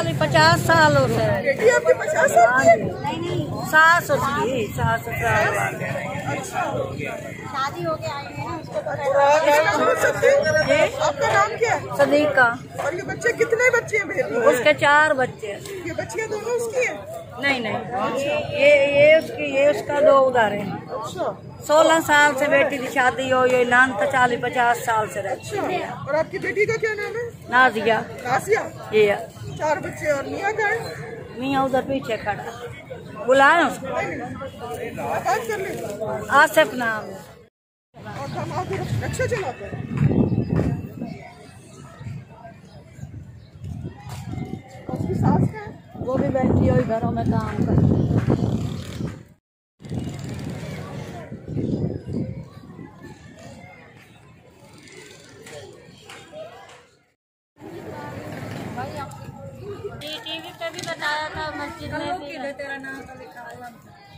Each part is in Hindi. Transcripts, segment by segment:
50 सालों से। बेटी आपकी 50 साल की? नहीं, सास उसकी 60 साल। शादी हो गया आई है ना उसको आपका नाम क्या है? सदीका। और ये बच्चे कितने बच्चे हैं बेटी? उसके 4 बच्चे। ये बच्चियाँ दोनों उसकी हैं? नहीं, ये उसकी, ये उसका 2 उधर है। 16 साल से बेटी की शादी हो, ये नान था 40-50 साल से रहती है। और आपकी बेटी का क्या नाम है? नाजिया। नासिया। ये 4 बच्चे। और मियाँ का है? मियाँ उधर पीछे खड़ा, बुलाए उसको। बात कर ले। आसिफ नाम है। और दामाद रिक्शा चलाते हैं? उसकी सास का है? वो भी बैठी हुई घरों में काम करती है। टीवी पे भी बताया था, मस्जिद में भी। तेरा नाम तो लिखा है।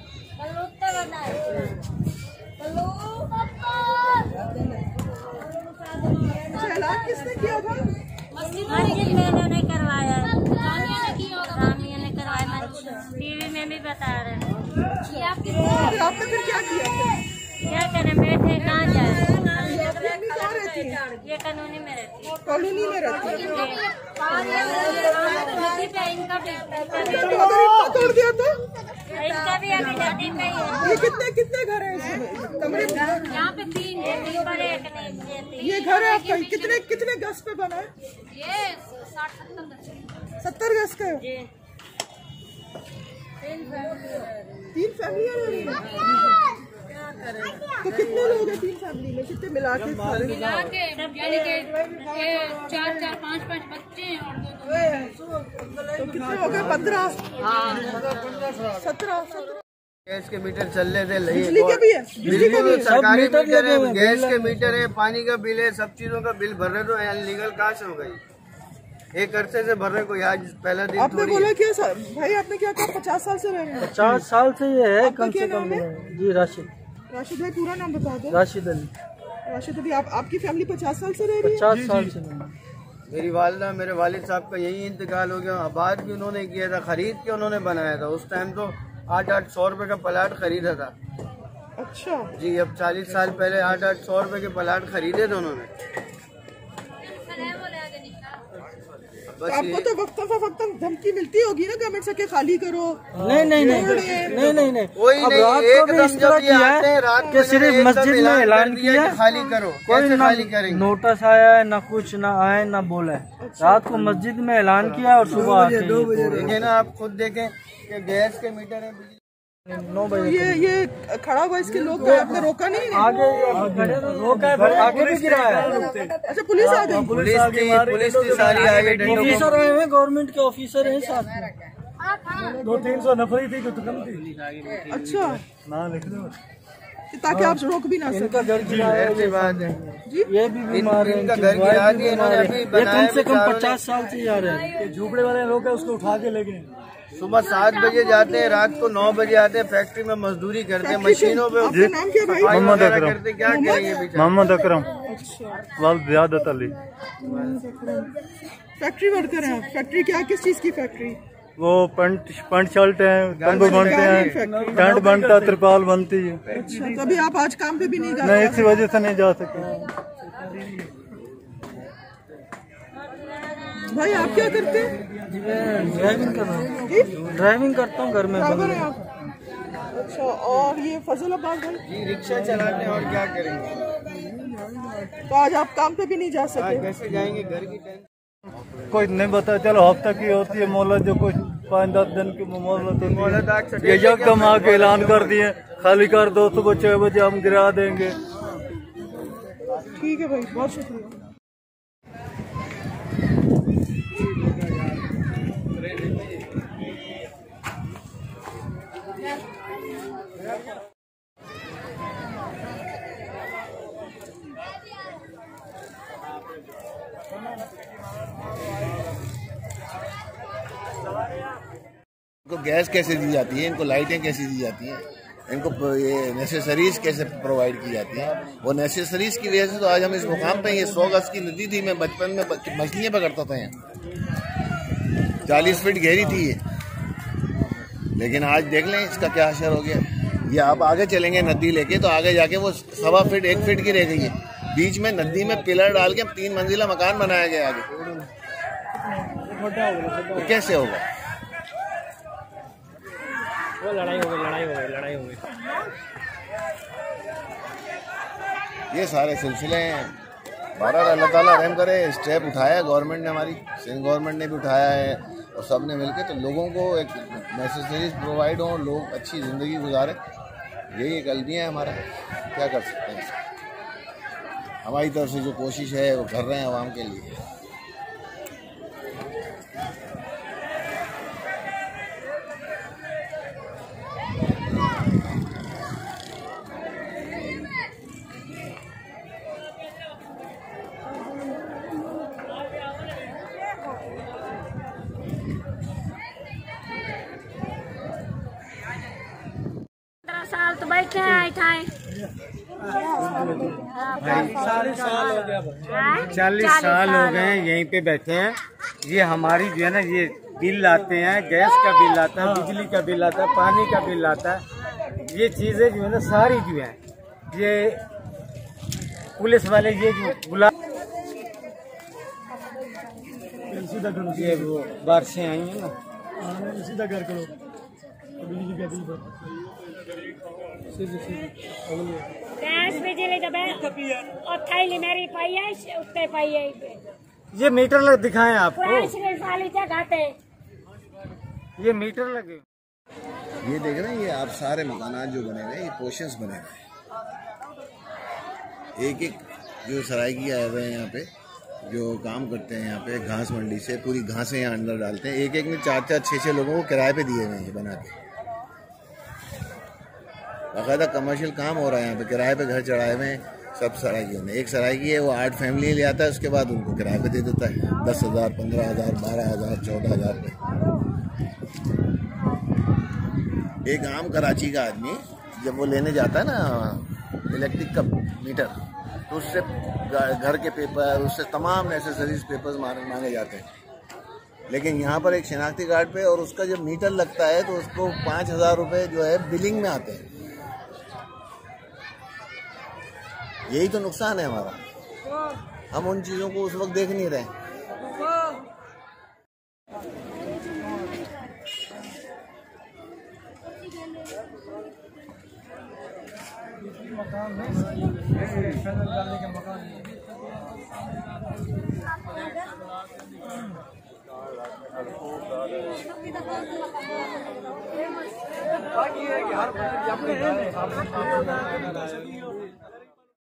ऐलान किसने किया था? मस्जिद में इन्होंने करवाया, रानिया ने करवाया। टीवी में भी बता रहे हैं। आपने फिर क्या किया? क्या करें, बैठे कहाँ जाए। कहाँ रहती है? ये कानूनी में रहती है। कॉलोनी में रहती है? इनका तोड़ दिया था? भी अभी जाती पे ही है। ये कितने घर हैं इसमें? कमरे यहाँ पे 3 है, 3 पर एक नहीं। ये घर है आपका? कितने गज पे बना है? ये 60-70 गज। 70 गज का है? 3 फैमिलियाँ रह रही हैं? तो कितने लोग हैं 3 फैमिली में? कितने मिला के? यानी कि 4-5 बच्चे हैं और 2 तो कितने हो गए? 15? 17? गैस के मीटर चल रहे थे। बिजली के भी है? बिजली के सरकारी मीटर है, गैस के मीटर है, पानी का बिल है, सब चीजों का बिल भर रहे। तो अनलीगल कहाँ से हो गई? एक अरसे से भर रहे। कोई आज पहला दिन आपने बोला क्या भाई? आपने क्या कहा? 50 साल से रह रहे हैं? 50 साल से ये है कम से कम। जी राशिद भाई पूरा नाम बता दो। राशिद अली। राशिद अली। आपकी फैमिली 50 साल से रह रही है? 50 साल से। मेरी वालिदा, मेरे वालिद साहब का यही इंतकाल हो गया। आबाद भी उन्होंने किया था, खरीद के उन्होंने बनाया था। उस टाइम तो 800-800 रुपए का प्लाट खरीदा था। अच्छा जी, अब 40 साल पहले 800-800 रुपए के प्लाट खरीदे थे उन्होंने। तो आपको तो वक्तन धमकी मिलती होगी ना गवर्नमेंट से कि खाली करो? नहीं। कोई अब नहीं, रात को भी इस तरह किया है कि सिर्फ मस्जिद में ऐलान किया खाली करो। कोई खाली करेंगे? नोटिस आया है ना, कुछ ना आए ना बोला है। रात को मस्जिद में ऐलान किया और सुबह आके देखे ना, आप खुद देखें कि गैस के मीटर है 9 बजे। ये खड़ा हुआ इसके लोग आपने रोका नहीं? आगे रोका है, आगे भी गिरा है। अच्छा पुलिस आ गई? पुलिस की सारी आ गई। ऑफिसर आए हैं, गवर्नमेंट के ऑफिसर हैं साथ में। 200-300 नफरी थी तो कम थी। अच्छा ना लिख दो ताकि आप रोक भी ना सकें। इनका घर गिरा है, बात है जी। ये भी बीमार है, इनका घर गिरा दिया इन्होंने। अभी ये कम से कम 50 साल से जा रहे हैं। झूपड़े वाले लोग हैं, उसको उठा के ले गए। सुबह 7 बजे जाते हैं, रात को 9 बजे आते हैं। फैक्ट्री में मजदूरी करते हैं, मशीनों पे आपका नाम क्या भाई? मोहम्मद अकरम करते। क्या करेंगे बेचारे? मोहम्मद अकरम वाल ज़ियादत अली। फैक्ट्री वर्कर हैं? फैक्ट्री क्या, किस चीज की फैक्ट्री? वो पंट शर्ट है, तंबू बनते हैं, टेंट बनता, त्रिपाल बनती है। अच्छा तभी आप आज काम पे भी नहीं जा नहीं, इसी वजह से नहीं जा सके। भाई आप क्या करते हैं? ड्राइविंग कर रहा हूँ। ड्राइविंग करता हूँ घर में। ड्राइवर हैं आप? अच्छा और ये फजलाबाद भाई? जी, रिक्शा चलाते हैं और क्या करेंगे? तो आज आप काम पे भी नहीं जा सके? कैसे जाएंगे? घर की टेंशन। कोई नहीं बता, चलो हफ्ता की होती है मोहलत, जो कुछ 5-10 दिन की मोहलत होती है। ये यकदम आके ऐलान कर दिए खाली कर दो, सुबह 6 बजे हम गिरा देंगे। ठीक है भाई, बहुत शुक्रिया। इनको गैस कैसे दी जाती है, इनको लाइटें कैसे दी जाती हैं, इनको ये नेसेसरीज कैसे प्रोवाइड की जाती हैं। वो नेसेसरीज की वजह से तो आज हम इस मुकाम पे। ये 100 गज की नदी थी, मैं बचपन में मछलियाँ पकड़ता था यहाँ। 40 फीट गहरी थी ये, लेकिन आज देख लें इसका क्या असर हो गया। ये आप आगे चलेंगे नदी लेके तो आगे जाके वो 1.25 फीट 1 फीट की रह गई है। बीच में नदी में पिलर डाल के 3 मंजिला मकान बनाया गया आगे, तो कैसे होगा? लड़ाई हो गई। ये सारे सिलसिले हैं। बहरहाल अल्लाह ताला रहम करे, स्टेप उठाया है गवर्नमेंट ने, हमारी सिंध गवर्नमेंट ने भी उठाया है और सब ने मिलकर, तो लोगों को एक नेसेसरीज प्रोवाइड हो, लोग अच्छी ज़िंदगी गुजारे। यही एक गलती है हमारा, क्या कर सकते हैं। हमारी तरफ से जो कोशिश है वो कर रहे हैं आवाम के लिए। साल तो बैठे हैं ठाए 40 साल हो गए यहीं पे बैठे हैं। ये हमारी जो है ना, ये बिल आते हैं, गैस का बिल आता है, बिजली का बिल आता है, पानी का बिल आता है। ये चीजें जो है ना सारी जो है, ये पुलिस वाले ये जो बुला, ये वो बारिशें आई हैं ना, सीधा घर करो बिजली का बिल गैस बिजली का बिल और थैली मेरी पाई है उत्ते पाई है। ये मीटर लग दिखाएं आपको, वाली जगह ये मीटर लगे। ये देख रहे हैं, ये आप सारे मकानात जो बने हुए हैं, ये पोर्शंस बने हुए हैं। एक एक जो सरायकी आए हुए हैं यहाँ पे, जो काम करते हैं यहाँ पे घास मंडी से, पूरी घासें यहाँ अंदर डालते हैं। एक एक में 4-4, 6-6 लोगों को किराए पे दिए हुए हैं ये बना के। बाकायदा कमर्शियल काम हो रहा है यहाँ पे, किराए पे घर चढ़ाए हुए हैं सब सरायकियों ने। एक सरायकी है वो 8 फैमिली ले आता है, उसके बाद उनको किराए पे दे देता है 10,000, 15,000, 12,000, 14,000 रुपये। एक आम कराची का आदमी जब वो लेने जाता है ना इलेक्ट्रिक का मीटर, तो उससे घर के पेपर, उससे तमाम नेसेसरीज पेपर्स मांगे जाते हैं। लेकिन यहाँ पर एक शनाख्ती कार्ड पे और उसका जब मीटर लगता है तो उसको 5,000 रुपये जो है बिलिंग में आते हैं। यही तो नुकसान है हमारा, हम उन चीज़ों को उस वक्त देख नहीं रहे। बाकी है कि हर